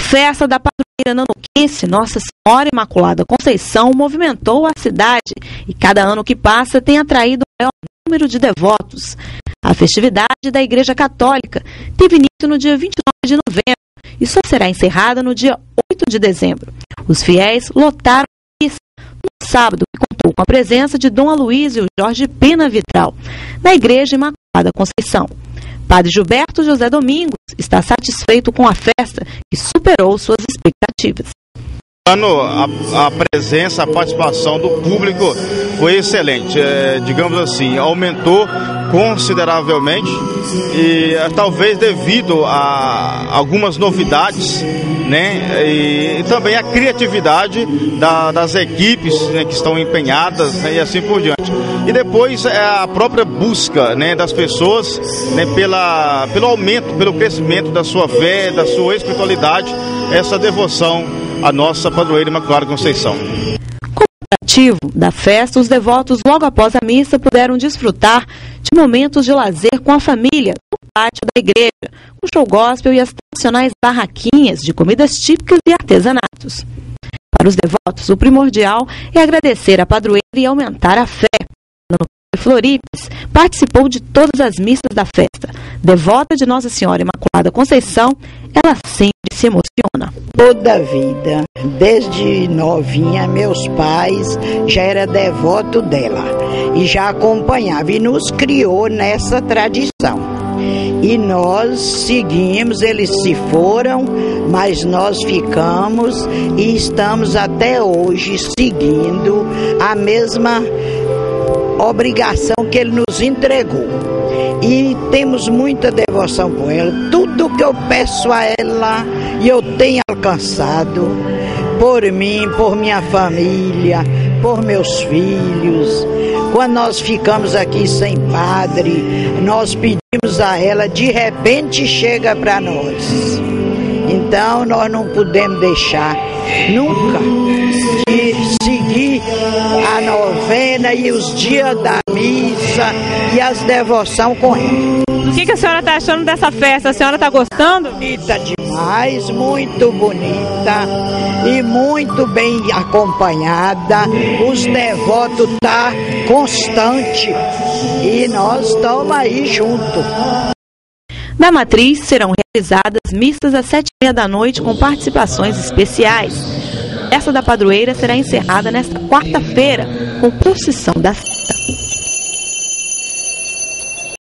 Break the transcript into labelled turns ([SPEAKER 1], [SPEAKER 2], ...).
[SPEAKER 1] festa da padroeira nanuquense Nossa Senhora Imaculada Conceição movimentou a cidade e cada ano que passa tem atraído o maior número de devotos. A festividade da Igreja Católica teve início no dia 29 de novembro e só será encerrada no dia 8 de dezembro. Os fiéis lotaram a missa no sábado, que contou com a presença de Dom Aloísio Jorge Pena Vitral, na Igreja Imaculada Conceição. Padre Gilberto José Domingos está satisfeito com a festa que superou suas expectativas.
[SPEAKER 2] A presença, a participação do público foi excelente, digamos assim, aumentou consideravelmente e talvez devido a algumas novidades, né, e também a criatividade das equipes, né, que estão empenhadas, né, e assim por diante. E depois a própria busca, né, das pessoas, né, pelo aumento, pelo crescimento da sua fé, da sua espiritualidade, essa devoção à nossa padroeira Imaculada Conceição.
[SPEAKER 1] Com o atrativo da festa, os devotos logo após a missa puderam desfrutar de momentos de lazer com a família no pátio da igreja, com show gospel e as tradicionais barraquinhas de comidas típicas e artesanatos. Para os devotos, o primordial é agradecer a padroeira e aumentar a fé. Floripes participou de todas as missas da festa. Devota de Nossa Senhora Imaculada Conceição, ela sempre se emociona.
[SPEAKER 3] Toda a vida, desde novinha, meus pais já eram devotos dela e já acompanhava e nos criou nessa tradição. E nós seguimos, eles se foram, mas nós ficamos e estamos até hoje seguindo a mesma obrigação que ele nos entregou. E temos muita devoção com ela. Tudo que eu peço a ela, e eu tenho alcançado, por mim, por minha família, por meus filhos. Quando nós ficamos aqui sem padre, nós pedimos a ela, de repente chega para nós. Então nós não podemos deixar nunca de seguir a novena e os dias da missa e as devoções com ela.
[SPEAKER 1] O que a senhora está achando dessa festa? A senhora está gostando?
[SPEAKER 3] Bonita demais, muito bonita e muito bem acompanhada. Os devotos estão constantes e nós estamos aí juntos.
[SPEAKER 1] Na matriz serão realizadas missas às 7h30 da noite com participações especiais. Essa da padroeira será encerrada nesta quarta-feira com procissão das